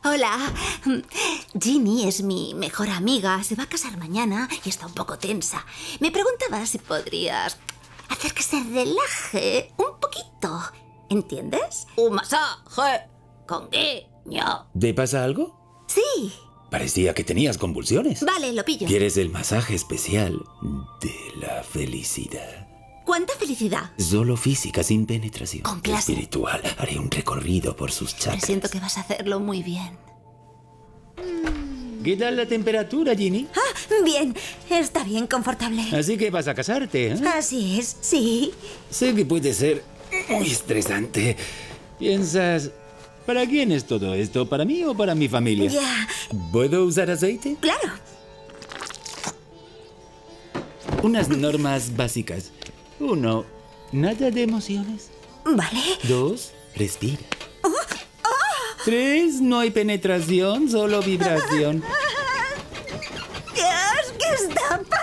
Hola. Ginny es mi mejor amiga. Se va a casar mañana y está un poco tensa. Me preguntaba si podrías hacer que se relaje un poquito. ¿Entiendes? Un masaje con guiño. ¿Te pasa algo? Sí. Parecía que tenías convulsiones. Vale, lo pillo. ¿Quieres el masaje especial de la felicidad? ¿Cuánta felicidad? Solo física, sin penetración. Con clase. Espiritual. Haré un recorrido por sus chakras. Presiento que vas a hacerlo muy bien. ¿Qué tal la temperatura, Ginny? Ah, bien. Está bien, confortable. Así que vas a casarte, ¿eh? Así es, sí. Sé que puede ser muy estresante. Piensas, ¿para quién es todo esto? ¿Para mí o para mi familia? Ya. ¿Puedo usar aceite? Claro. Unas normas básicas. 1. Nada de emociones. Vale. 2. Respira. 3. No hay penetración, solo vibración. Dios, ¿qué está pasando?